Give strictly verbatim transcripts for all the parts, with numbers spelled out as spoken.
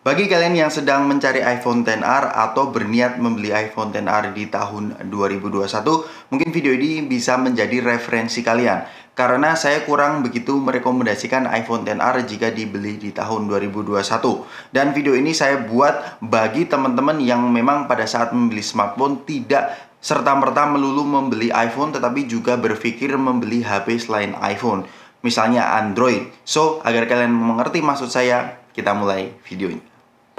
Bagi kalian yang sedang mencari iPhone X R atau berniat membeli iPhone X R di tahun dua ribu dua puluh satu, mungkin video ini bisa menjadi referensi kalian. Karena saya kurang begitu merekomendasikan iPhone X R jika dibeli di tahun dua ribu dua puluh satu. Dan video ini saya buat bagi teman-teman yang memang pada saat membeli smartphone tidak serta-merta melulu membeli iPhone, tetapi juga berpikir membeli H P selain iPhone, misalnya Android. So, agar kalian mengerti maksud saya, kita mulai videonya.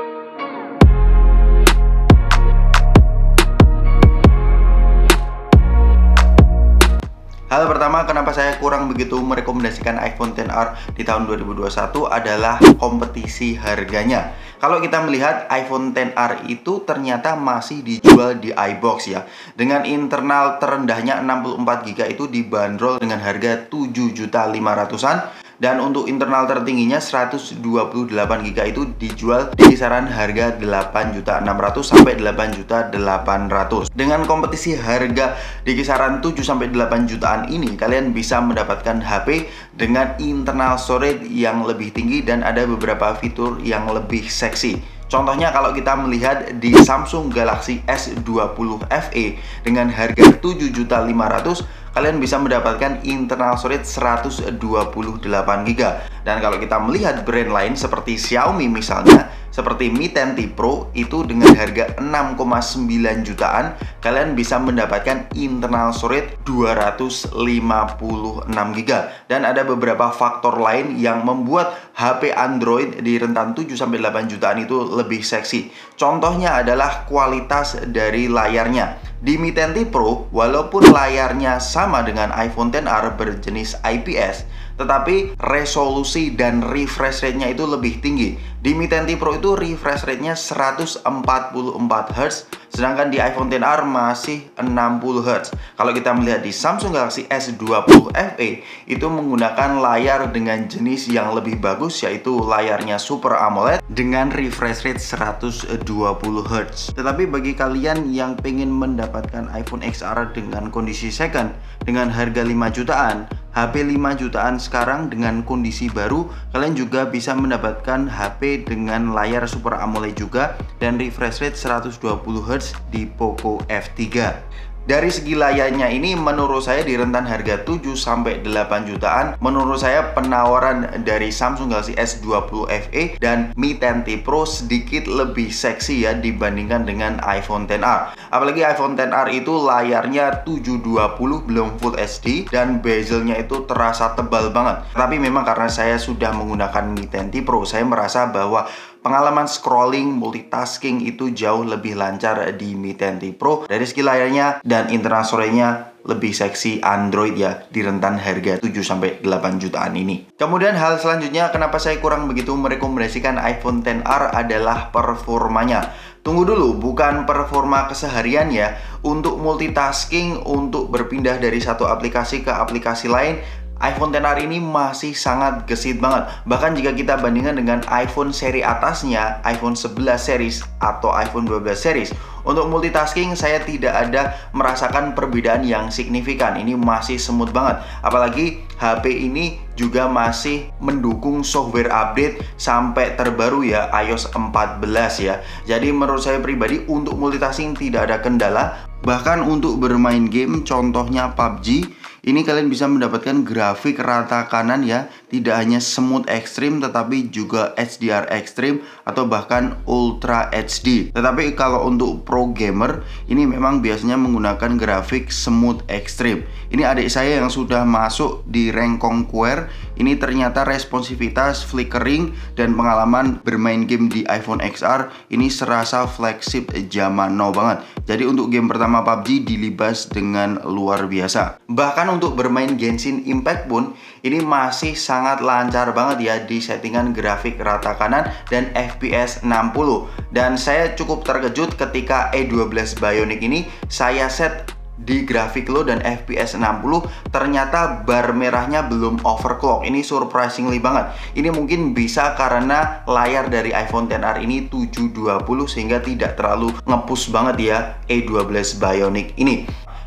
Hal pertama kenapa saya kurang begitu merekomendasikan iPhone X R di tahun dua ribu dua puluh satu adalah kompetisi harganya. Kalau kita melihat iPhone X R itu ternyata masih dijual di iBox ya. Dengan internal terendahnya enam puluh empat giga itu dibanderol dengan harga tujuh juta lima ratusan. Dan untuk internal tertingginya seratus dua puluh delapan giga itu dijual di kisaran harga delapan juta enam ratus sampai delapan juta delapan ratus. Dengan kompetisi harga di kisaran tujuh sampai delapan jutaan ini, kalian bisa mendapatkan H P dengan internal storage yang lebih tinggi dan ada beberapa fitur yang lebih seksi. Contohnya kalau kita melihat di Samsung Galaxy S dua puluh F E dengan harga tujuh juta lima ratus, kalian bisa mendapatkan internal storage seratus dua puluh delapan giga. Dan kalau kita melihat brand lain seperti Xiaomi misalnya, seperti Mi sepuluh T Pro itu dengan harga enam koma sembilan jutaan, kalian bisa mendapatkan internal storage dua ratus lima puluh enam giga. Dan ada beberapa faktor lain yang membuat H P Android di rentan tujuh sampai delapan jutaan itu lebih seksi. Contohnya adalah kualitas dari layarnya. Di Mi sepuluh Pro, walaupun layarnya sama dengan iPhone X R berjenis I P S, tetapi resolusi dan refresh rate-nya itu lebih tinggi. Di Mi sepuluh Pro itu refresh rate-nya seratus empat puluh empat hertz, sedangkan di iPhone X R masih enam puluh hertz. Kalau kita melihat di Samsung Galaxy S dua puluh F E, itu menggunakan layar dengan jenis yang lebih bagus, yaitu layarnya Super AMOLED dengan refresh rate seratus dua puluh hertz. Tetapi bagi kalian yang pengen mendapatkan iPhone X R dengan kondisi second, dengan harga lima jutaan, H P lima jutaan sekarang dengan kondisi baru, kalian juga bisa mendapatkan H P dengan layar Super AMOLED juga dan refresh rate seratus dua puluh hertz di Poco F tiga. Dari segi layarnya ini menurut saya di rentan harga tujuh sampai delapan jutaan, menurut saya penawaran dari Samsung Galaxy S dua puluh F E dan Mi sepuluh Pro sedikit lebih seksi ya dibandingkan dengan iPhone X R. Apalagi iPhone X R itu layarnya tujuh dua puluh belum Full H D dan bezelnya itu terasa tebal banget. Tapi memang karena saya sudah menggunakan Mi sepuluh Pro, saya merasa bahwa pengalaman scrolling, multitasking itu jauh lebih lancar di Mi sepuluh Pro. Dari segi layarnya dan internal storage-nya lebih seksi Android ya di rentan harga tujuh sampai delapan jutaan ini. Kemudian hal selanjutnya kenapa saya kurang begitu merekomendasikan iPhone X R adalah performanya. Tunggu dulu, bukan performa keseharian ya. Untuk multitasking, untuk berpindah dari satu aplikasi ke aplikasi lain, iPhone X R ini masih sangat gesit banget. Bahkan jika kita bandingkan dengan iPhone seri atasnya, iPhone sebelas series atau iPhone dua belas series, untuk multitasking saya tidak ada merasakan perbedaan yang signifikan. Ini masih smooth banget. Apalagi H P ini juga masih mendukung software update sampai terbaru ya, i O S empat belas ya. Jadi menurut saya pribadi untuk multitasking tidak ada kendala. Bahkan untuk bermain game, contohnya P U B G, ini kalian bisa mendapatkan grafik rata kanan ya, tidak hanya smooth ekstrim tetapi juga H D R ekstrim atau bahkan Ultra H D. Tetapi kalau untuk pro gamer ini memang biasanya menggunakan grafik smooth ekstrim. Ini adik saya yang sudah masuk di rank Conquer, ini ternyata responsivitas, flickering dan pengalaman bermain game di iPhone X R ini serasa flagship zaman now banget. Jadi untuk game pertama P U B G dilibas dengan luar biasa. Bahkan untuk bermain Genshin Impact pun ini masih sangat lancar banget ya di settingan grafik rata kanan dan F P S enam puluh. Dan saya cukup terkejut ketika A dua belas Bionic ini saya set di grafik low dan F P S enam puluh, ternyata bar merahnya belum overclock. Ini surprisingly banget. Ini mungkin bisa karena layar dari iPhone X R ini tujuh dua puluh sehingga tidak terlalu nge-push banget ya A dua belas Bionic ini.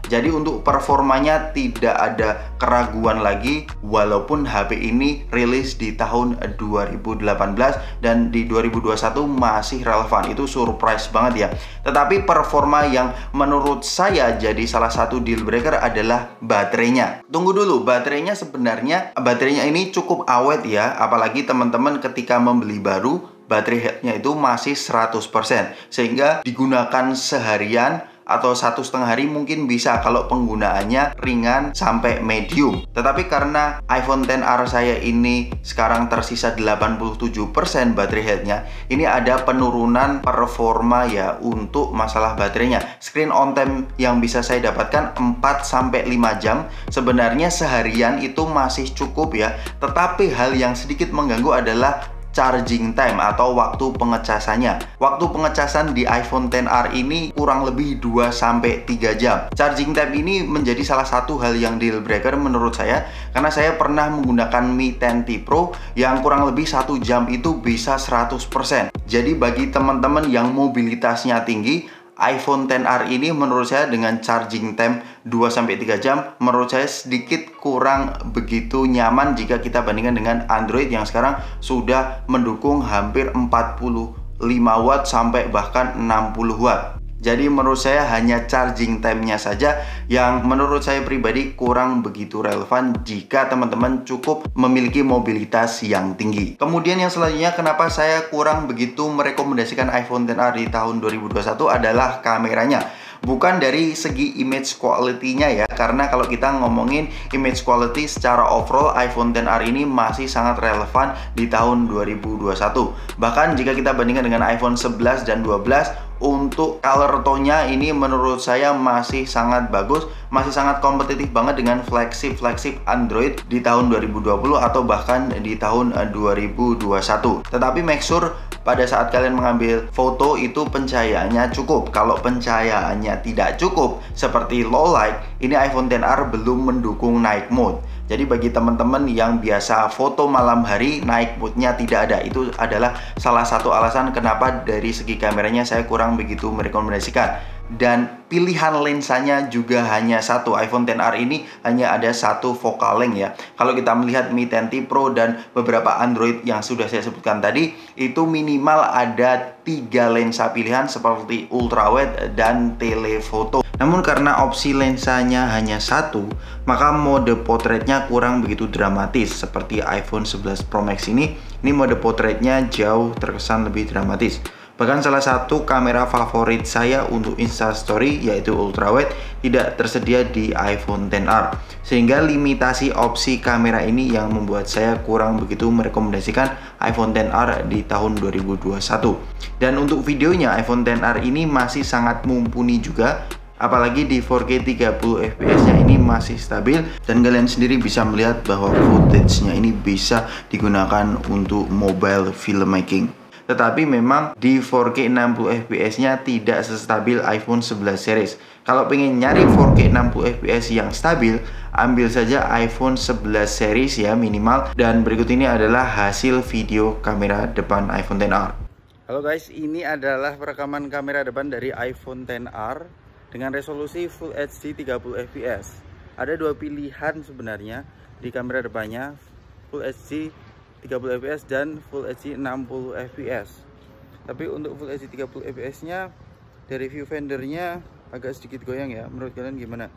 Jadi untuk performanya tidak ada keraguan lagi, walaupun H P ini rilis di tahun dua ribu delapan belas dan di dua ribu dua puluh satu masih relevan. Itu surprise banget ya. Tetapi performa yang menurut saya jadi salah satu deal breaker adalah baterainya. Tunggu dulu, baterainya sebenarnya baterainya ini cukup awet ya, apalagi teman-teman ketika membeli baru, baterai headnya itu masih seratus persen, sehingga digunakan seharian atau satu setengah hari mungkin bisa kalau penggunaannya ringan sampai medium. Tetapi karena iPhone X R saya ini sekarang tersisa delapan puluh tujuh persen baterai headnya, ini ada penurunan performa ya untuk masalah baterainya. Screen on time yang bisa saya dapatkan empat sampai lima jam. Sebenarnya seharian itu masih cukup ya, tetapi hal yang sedikit mengganggu adalah charging time atau waktu pengecasannya. Waktu pengecasan di iPhone X R ini kurang lebih dua sampai tiga jam. Charging time ini menjadi salah satu hal yang deal breaker menurut saya, karena saya pernah menggunakan Mi X T Pro yang kurang lebih satu jam itu bisa seratus persen. Jadi bagi teman-teman yang mobilitasnya tinggi, iPhone X R ini menurut saya dengan charging time dua sampai tiga jam menurut saya sedikit kurang begitu nyaman jika kita bandingkan dengan Android yang sekarang sudah mendukung hampir empat puluh lima watt sampai bahkan enam puluh watt. Jadi menurut saya hanya charging time-nya saja yang menurut saya pribadi kurang begitu relevan jika teman-teman cukup memiliki mobilitas yang tinggi. Kemudian yang selanjutnya kenapa saya kurang begitu merekomendasikan iPhone X R di tahun dua ribu dua puluh satu adalah kameranya. Bukan dari segi image quality-nya ya, karena kalau kita ngomongin image quality secara overall, iPhone X R ini masih sangat relevan di tahun dua ribu dua puluh satu. Bahkan jika kita bandingkan dengan iPhone sebelas dan dua belas, untuk color tone-nya ini menurut saya masih sangat bagus, masih sangat kompetitif banget dengan flagship-flagship Android di tahun dua ribu dua puluh atau bahkan di tahun dua ribu dua puluh satu. Tetapi make sure pada saat kalian mengambil foto itu pencahayaannya cukup. Kalau pencahayaannya tidak cukup seperti low light, ini iPhone X R belum mendukung night mode. Jadi bagi teman-teman yang biasa foto malam hari, night mode-nya tidak ada. Itu adalah salah satu alasan kenapa dari segi kameranya saya kurang begitu merekomendasikan. Dan pilihan lensanya juga hanya satu. iPhone X R ini hanya ada satu focal length ya. Kalau kita melihat Mi X T Pro dan beberapa Android yang sudah saya sebutkan tadi, itu minimal ada tiga lensa pilihan seperti ultrawide dan telephoto. Namun karena opsi lensanya hanya satu, maka mode portraitnya kurang begitu dramatis. Seperti iPhone sebelas Pro Max ini, ini mode portraitnya jauh terkesan lebih dramatis. Bahkan salah satu kamera favorit saya untuk Instastory yaitu ultrawide tidak tersedia di iPhone X R, sehingga limitasi opsi kamera ini yang membuat saya kurang begitu merekomendasikan iPhone X R di tahun dua ribu dua puluh satu. Dan untuk videonya iPhone X R ini masih sangat mumpuni juga, apalagi di empat K tiga puluh F P S nya ini masih stabil, dan kalian sendiri bisa melihat bahwa footage-nya ini bisa digunakan untuk mobile filmmaking. Tetapi memang di empat K enam puluh F P S nya tidak sestabil iPhone sebelas series. Kalau pengen nyari empat K enam puluh F P S yang stabil, ambil saja iPhone sebelas series ya minimal. Dan berikut ini adalah hasil video kamera depan iPhone X R. Halo guys, ini adalah perekaman kamera depan dari iPhone X R dengan resolusi Full H D tiga puluh F P S. Ada dua pilihan sebenarnya di kamera depannya, Full H D tiga puluh F P S dan Full H D enam puluh F P S. Tapi untuk Full H D tiga puluh F P S nya dari viewfindernya agak sedikit goyang ya. Menurut kalian gimana?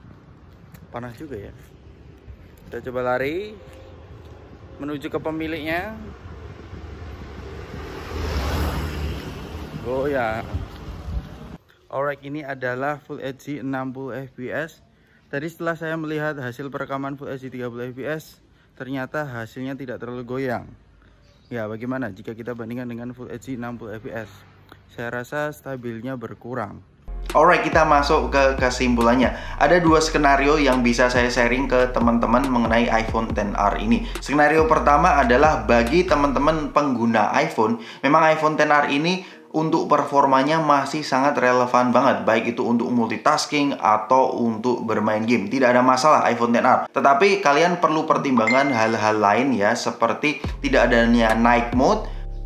Panas juga ya. Kita coba lari menuju ke pemiliknya. Goyang. Alright, ini adalah Full H D enam puluh F P S. Tadi setelah saya melihat hasil perekaman Full H D tiga puluh F P S, ternyata hasilnya tidak terlalu goyang. Ya, bagaimana jika kita bandingkan dengan Full H D enam puluh F P S? Saya rasa stabilnya berkurang. Alright, kita masuk ke kesimpulannya. Ada dua skenario yang bisa saya sharing ke teman-teman mengenai iPhone X R ini. Skenario pertama adalah bagi teman-teman pengguna iPhone, memang iPhone X R ini untuk performanya masih sangat relevan banget, baik itu untuk multitasking atau untuk bermain game. Tidak ada masalah iPhone X R. Tetapi kalian perlu pertimbangkan hal-hal lain ya, seperti tidak adanya night mode,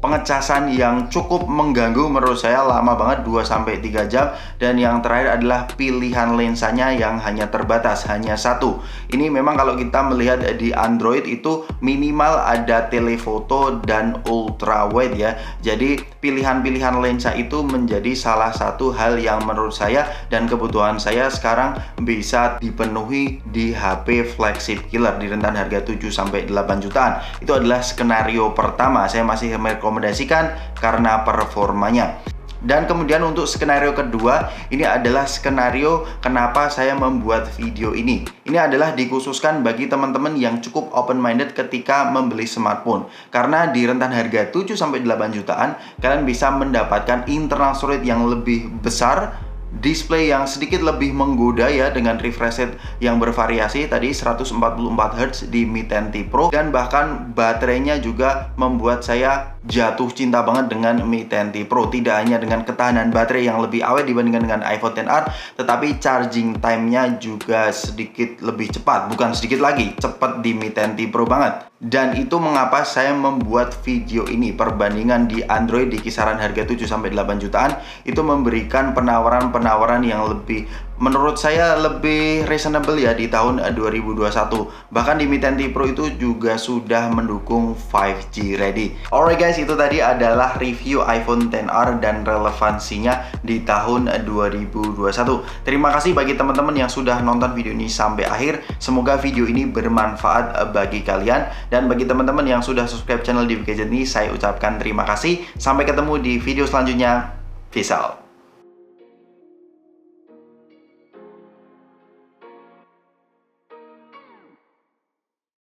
pengecasan yang cukup mengganggu menurut saya, lama banget, dua sampai tiga jam. Dan yang terakhir adalah pilihan lensanya yang hanya terbatas, hanya satu. Ini memang kalau kita melihat di Android itu minimal ada telefoto dan ultra wide ya. Jadi pilihan-pilihan lensa itu menjadi salah satu hal yang menurut saya dan kebutuhan saya sekarang bisa dipenuhi di H P flagship killer di rentan harga tujuh sampai delapan jutaan. Itu adalah skenario pertama, saya masih merekomendasikan karena performanya. Dan kemudian untuk skenario kedua, ini adalah skenario kenapa saya membuat video ini. Ini adalah dikhususkan bagi teman-teman yang cukup open-minded ketika membeli smartphone. Karena di rentan harga tujuh sampai delapan jutaan, kalian bisa mendapatkan internal storage yang lebih besar, display yang sedikit lebih menggoda ya, dengan refresh rate yang bervariasi tadi seratus empat puluh empat hertz di Mi sepuluh T Pro, dan bahkan baterainya juga membuat saya jatuh cinta banget dengan Mi sepuluh T Pro. Tidak hanya dengan ketahanan baterai yang lebih awet dibandingkan dengan iPhone X R, tetapi charging time-nya juga sedikit lebih cepat, bukan sedikit lagi, cepat di Mi sepuluh T Pro banget. Dan itu mengapa saya membuat video ini. Perbandingan di Android di kisaran harga tujuh sampai delapan jutaan itu memberikan penawaran-penawaran yang lebih, menurut saya lebih reasonable ya di tahun dua ribu dua puluh satu. Bahkan di Mi sepuluh T Pro itu juga sudah mendukung lima G ready. Alright guys, itu tadi adalah review iPhone X R dan relevansinya di tahun dua ribu dua puluh satu. Terima kasih bagi teman-teman yang sudah nonton video ini sampai akhir. Semoga video ini bermanfaat bagi kalian. Dan bagi teman-teman yang sudah subscribe channel Divi Gadget ini, saya ucapkan terima kasih. Sampai ketemu di video selanjutnya. Peace out.